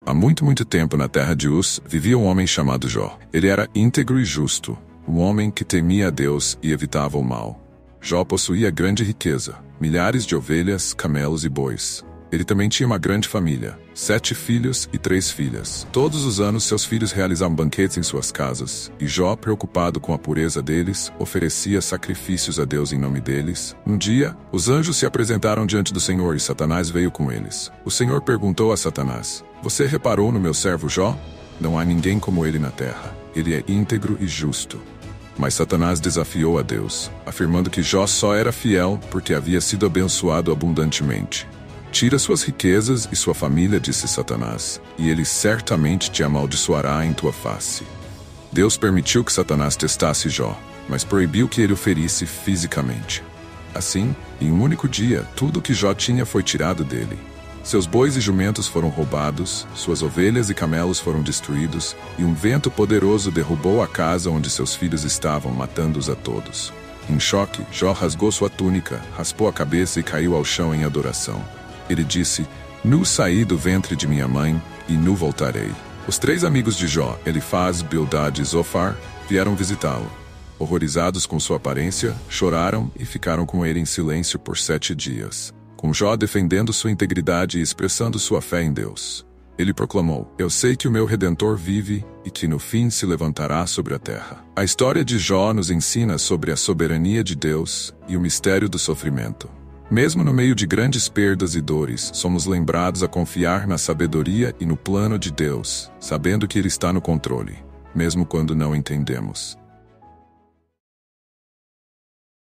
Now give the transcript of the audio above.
Há muito tempo na terra de Uz, vivia um homem chamado Jó. Ele era íntegro e justo, um homem que temia a Deus e evitava o mal. Jó possuía grande riqueza, milhares de ovelhas, camelos e bois. Ele também tinha uma grande família, 7 filhos e 3 filhas. Todos os anos seus filhos realizavam banquetes em suas casas, e Jó, preocupado com a pureza deles, oferecia sacrifícios a Deus em nome deles. Um dia, os anjos se apresentaram diante do Senhor e Satanás veio com eles. O Senhor perguntou a Satanás: "Você reparou no meu servo Jó? Não há ninguém como ele na terra. Ele é íntegro e justo." Mas Satanás desafiou a Deus, afirmando que Jó só era fiel porque havia sido abençoado abundantemente. "Tira suas riquezas e sua família", disse Satanás, "e ele certamente te amaldiçoará em tua face." Deus permitiu que Satanás testasse Jó, mas proibiu que ele o ferisse fisicamente. Assim, em um único dia, tudo o que Jó tinha foi tirado dele. Seus bois e jumentos foram roubados, suas ovelhas e camelos foram destruídos, e um vento poderoso derrubou a casa onde seus filhos estavam, matando-os a todos. Em choque, Jó rasgou sua túnica, raspou a cabeça e caiu ao chão em adoração. Ele disse: "Nu saí do ventre de minha mãe, e nu voltarei." Os 3 amigos de Jó, Elifaz, Bildad e Zofar, vieram visitá-lo. Horrorizados com sua aparência, choraram e ficaram com ele em silêncio por 7 dias, com Jó defendendo sua integridade e expressando sua fé em Deus. Ele proclamou: "Eu sei que o meu Redentor vive e que no fim se levantará sobre a terra." A história de Jó nos ensina sobre a soberania de Deus e o mistério do sofrimento. Mesmo no meio de grandes perdas e dores, somos lembrados a confiar na sabedoria e no plano de Deus, sabendo que Ele está no controle, mesmo quando não entendemos.